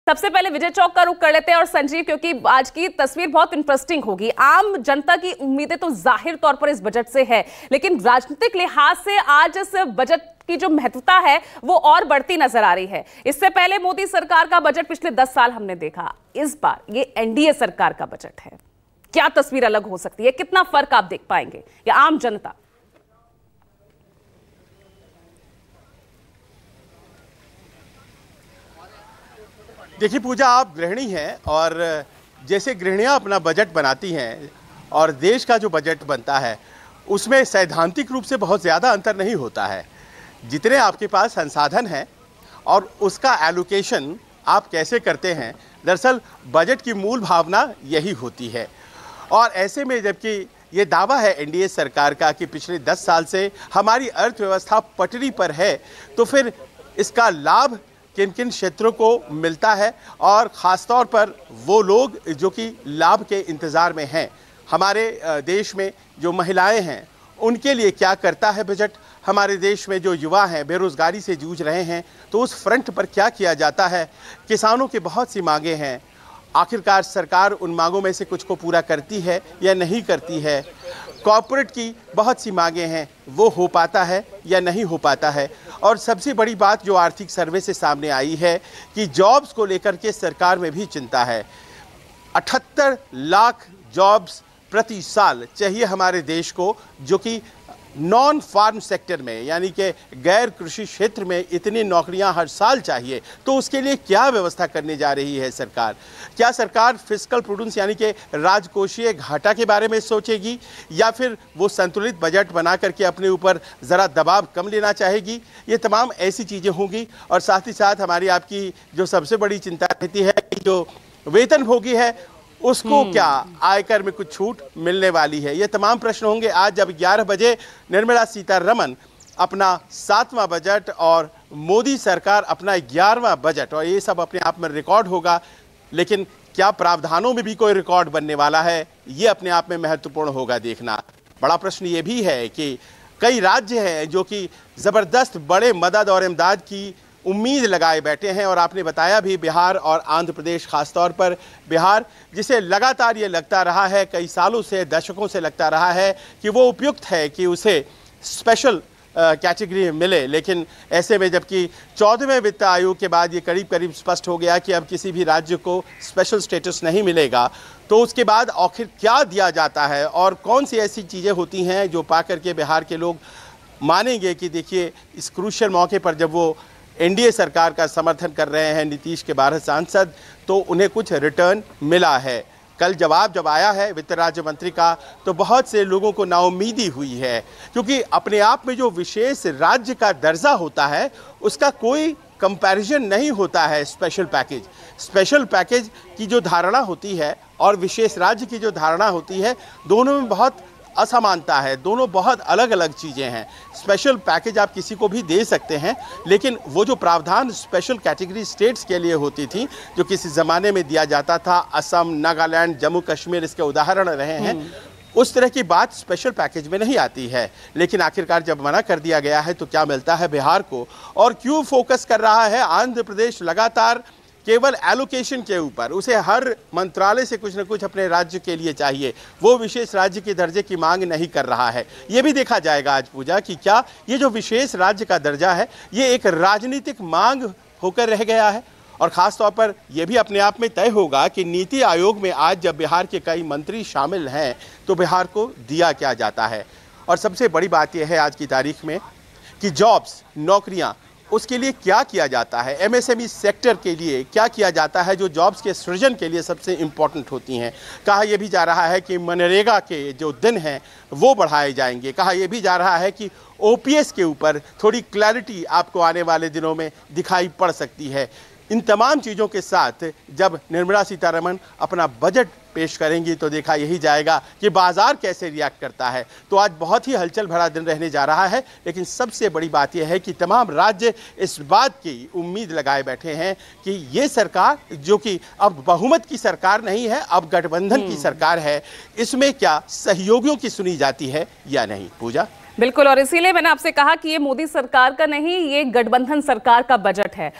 सबसे पहले विजय चौक का रुख कर लेते हैं और संजीव, क्योंकि आज की तस्वीर बहुत इंटरेस्टिंग होगी। आम जनता की उम्मीदें तो जाहिर तौर पर इस बजट से है, लेकिन राजनीतिक लिहाज से आज इस बजट की जो महत्वता है वो और बढ़ती नजर आ रही है। इससे पहले मोदी सरकार का बजट पिछले 10 साल हमने देखा, इस बार ये एनडीए सरकार का बजट है। क्या तस्वीर अलग हो सकती है? कितना फर्क आप देख पाएंगे या आम जनता? देखिए पूजा, आप गृहिणी हैं और जैसे गृहिणियां अपना बजट बनाती हैं और देश का जो बजट बनता है उसमें सैद्धांतिक रूप से बहुत ज़्यादा अंतर नहीं होता है। जितने आपके पास संसाधन हैं और उसका एलोकेशन आप कैसे करते हैं, दरअसल बजट की मूल भावना यही होती है। और ऐसे में जबकि ये दावा है एनडीए सरकार का कि पिछले 10 साल से हमारी अर्थव्यवस्था पटरी पर है, तो फिर इसका लाभ किन किन क्षेत्रों को मिलता है और ख़ास तौर पर वो लोग जो कि लाभ के इंतज़ार में हैं। हमारे देश में जो महिलाएं हैं उनके लिए क्या करता है बजट, हमारे देश में जो युवा हैं बेरोज़गारी से जूझ रहे हैं तो उस फ्रंट पर क्या किया जाता है। किसानों की बहुत सी मांगें हैं, आखिरकार सरकार उन मांगों में से कुछ को पूरा करती है या नहीं करती है। कॉर्पोरेट की बहुत सी मांगें हैं, वो हो पाता है या नहीं हो पाता है। और सबसे बड़ी बात जो आर्थिक सर्वे से सामने आई है कि जॉब्स को लेकर के सरकार में भी चिंता है। 78 लाख जॉब्स प्रति साल चाहिए हमारे देश को, जो कि नॉन फार्म सेक्टर में यानी कि गैर कृषि क्षेत्र में इतनी नौकरियां हर साल चाहिए। तो उसके लिए क्या व्यवस्था करने जा रही है सरकार? क्या सरकार फिस्कल प्रूडेंस यानी कि राजकोषीय घाटा के बारे में सोचेगी या फिर वो संतुलित बजट बना करके अपने ऊपर ज़रा दबाव कम लेना चाहेगी? ये तमाम ऐसी चीज़ें होंगी। और साथ ही साथ हमारी आपकी जो सबसे बड़ी चिंता रहती है कि जो वेतनभोगी है उसको क्या आयकर में कुछ छूट मिलने वाली है। ये तमाम प्रश्न होंगे आज जब 11 बजे निर्मला सीतारमण अपना 7वां बजट और मोदी सरकार अपना 11वां बजट, और ये सब अपने आप में रिकॉर्ड होगा। लेकिन क्या प्रावधानों में भी कोई रिकॉर्ड बनने वाला है, ये अपने आप में महत्वपूर्ण होगा देखना। बड़ा प्रश्न ये भी है कि कई राज्य हैं जो कि ज़बरदस्त बड़े मदद और इमदाद की उम्मीद लगाए बैठे हैं। और आपने बताया भी बिहार और आंध्र प्रदेश, खास तौर पर बिहार, जिसे लगातार ये लगता रहा है, कई सालों से, दशकों से लगता रहा है कि वो उपयुक्त है कि उसे स्पेशल कैटेगरी मिले। लेकिन ऐसे में जबकि 14वें वित्त आयोग के बाद ये करीब करीब स्पष्ट हो गया कि अब किसी भी राज्य को स्पेशल स्टेटस नहीं मिलेगा, तो उसके बाद आखिर क्या दिया जाता है और कौन सी ऐसी चीज़ें होती हैं जो पा करके बिहार के लोग मानेंगे कि देखिए इस क्रूशियल मौके पर जब वो एनडीए सरकार का समर्थन कर रहे हैं नीतीश के 12 सांसद, तो उन्हें कुछ रिटर्न मिला है। कल जवाब जब आया है वित्त राज्य मंत्री का तो बहुत से लोगों को नाउम्मीदी हुई है, क्योंकि अपने आप में जो विशेष राज्य का दर्जा होता है उसका कोई कंपैरिजन नहीं होता है। स्पेशल पैकेज की जो धारणा होती है और विशेष राज्य की जो धारणा होती है, दोनों में बहुत असमानता है, दोनों बहुत अलग अलग चीज़ें हैं। स्पेशल पैकेज आप किसी को भी दे सकते हैं, लेकिन वो जो प्रावधान स्पेशल कैटेगरी स्टेट्स के लिए होती थी, जो किसी ज़माने में दिया जाता था, असम, नागालैंड, जम्मू कश्मीर इसके उदाहरण रहे हैं, उस तरह की बात स्पेशल पैकेज में नहीं आती है। लेकिन आखिरकार जब मना कर दिया गया है तो क्या मिलता है बिहार को? और क्यों फोकस कर रहा है आंध्र प्रदेश लगातार केवल एलोकेशन के ऊपर? उसे हर मंत्रालय से कुछ न कुछ अपने राज्य के लिए चाहिए, वो विशेष राज्य के दर्जे की मांग नहीं कर रहा है। ये भी देखा जाएगा आज पूजा कि क्या ये जो विशेष राज्य का दर्जा है ये एक राजनीतिक मांग होकर रह गया है। और ख़ास तौर पर यह भी अपने आप में तय होगा कि नीति आयोग में आज जब बिहार के कई मंत्री शामिल हैं तो बिहार को दिया क्या जाता है। और सबसे बड़ी बात यह है आज की तारीख में कि जॉब्स, नौकरियाँ, उसके लिए क्या किया जाता है, एमएसएमई सेक्टर के लिए क्या किया जाता है जो जॉब्स के सृजन के लिए सबसे इम्पॉर्टेंट होती हैं। कहा यह भी जा रहा है कि मनरेगा के जो दिन हैं वो बढ़ाए जाएंगे। कहा यह भी जा रहा है कि ओपीएस के ऊपर थोड़ी क्लैरिटी आपको आने वाले दिनों में दिखाई पड़ सकती है। इन तमाम चीज़ों के साथ जब निर्मला सीतारमण अपना बजट पेश करेंगी तो देखा यही जाएगा कि बाजार कैसे रिएक्ट करता है। तो आज बहुत ही हलचल भरा दिन रहने जा रहा है। लेकिन सबसे बड़ी बात यह है कि तमाम राज्य इस बात की उम्मीद लगाए बैठे हैं कि ये सरकार, जो कि अब बहुमत की सरकार नहीं है, अब गठबंधन की सरकार है, इसमें क्या सहयोगियों की सुनी जाती है या नहीं। पूजा, बिल्कुल, और इसीलिए मैंने आपसे कहा कि ये मोदी सरकार का नहीं, ये गठबंधन सरकार का बजट है।